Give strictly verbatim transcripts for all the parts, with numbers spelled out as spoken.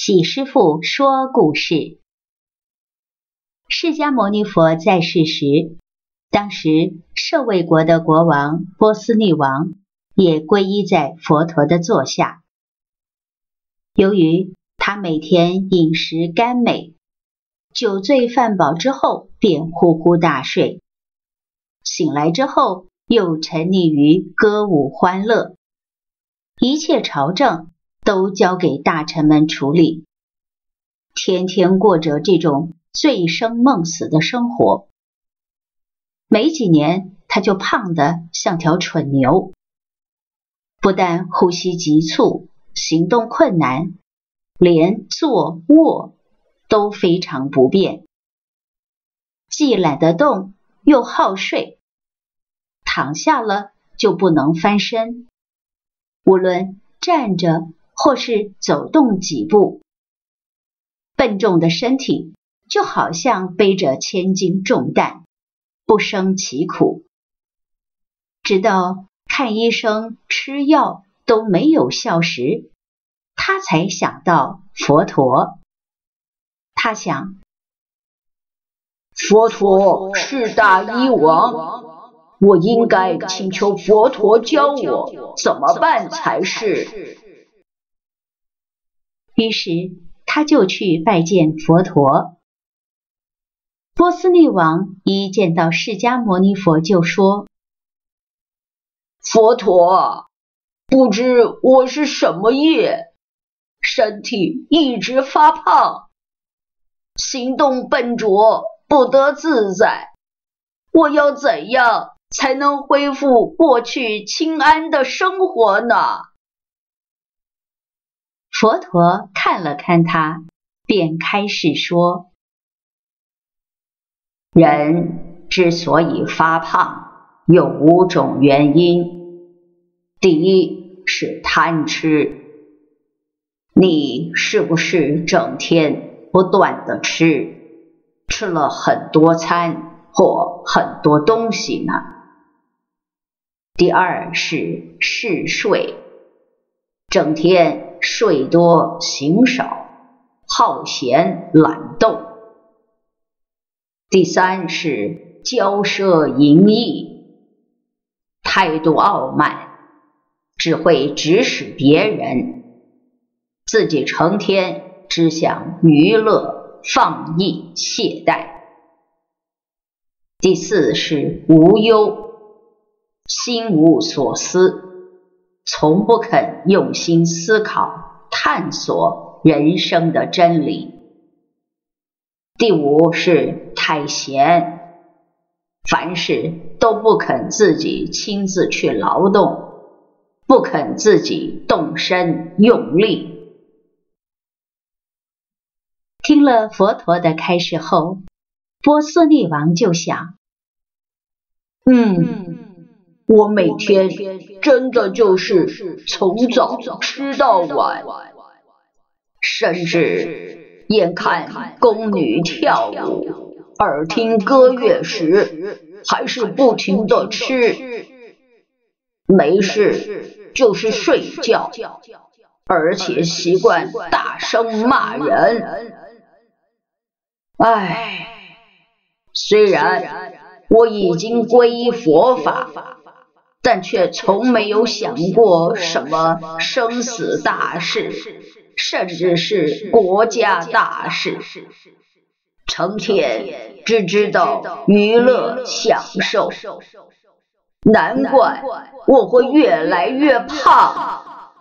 喜师傅说故事。释迦牟尼佛在世时，当时舍卫国的国王波斯匿王也皈依在佛陀的座下。由于他每天饮食甘美，酒醉饭饱之后便呼呼大睡，醒来之后又沉溺于歌舞欢乐，一切朝政都交给大臣们处理，天天过着这种醉生梦死的生活。没几年，他就胖得像条蠢牛，不但呼吸急促，行动困难，连坐卧都非常不便，既懒得动，又好睡，躺下了就不能翻身，无论站着或是走动几步，笨重的身体就好像背着千斤重担，不胜其苦。直到看医生吃药都没有效时，他才想到佛陀。他想， 佛陀是大医王，我应该请求佛陀教我怎么办才是。 于是他就去拜见佛陀。波斯匿王一见到释迦牟尼佛就说： 佛陀，不知我是什么业，身体一直发胖，行动笨拙，不得自在，我要怎样才能恢复过去清安的生活呢？ 佛陀看了看他，便开始说： 人之所以发胖，有五种原因。第一是贪吃，你是不是整天不断的吃，吃了很多餐或很多东西呢？第二是嗜睡，整天睡多醒少，好闲懒动。第三是骄奢淫逸，态度傲慢，只会指使别人，自己成天只想娱乐放逸懈怠。第四是无忧，心无所思，从不肯用心思考探索人生的真理。第五是太闲，凡事都不肯自己亲自去劳动，不肯自己动身用力。 听了佛陀的开示后，波斯匿王就想， 嗯，我每天真的就是从早吃到晚，甚至眼看宫女跳舞，耳听歌乐时，还是不停地吃，没事就是睡觉，而且习惯大声骂人。唉，虽然我已经皈依佛法，但却从没有想过什么生死大事，甚至是国家大事，成天只知道娱乐享受，难怪我会越来越胖。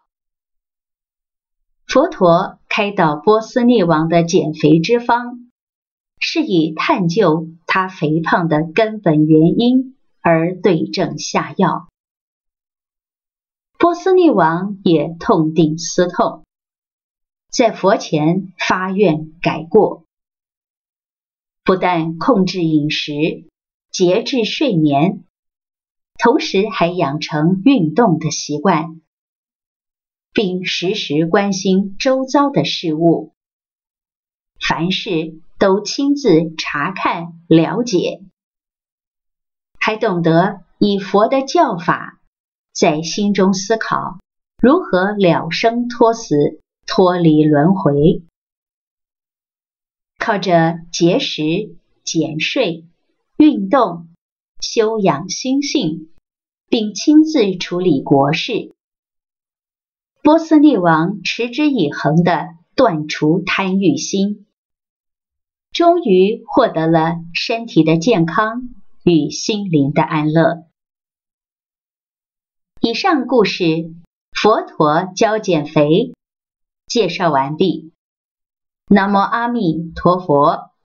佛陀开导波斯匿王的减肥之方，是以探究他肥胖的根本原因而对症下药。波斯匿王也痛定思痛，在佛前发愿改过，不但控制饮食，节制睡眠，同时还养成运动的习惯，并时时关心周遭的事物，凡事都亲自查看了解，还懂得以佛的教法，在心中思考如何了生脱死， 脱离轮回。靠着节食、减税、运动、修养心性，并亲自处理国事，波斯匿王持之以恒地断除贪欲心，终于获得了身体的健康与心灵的安乐。以上故事，佛陀教减肥，介绍完毕。南无阿弥陀佛。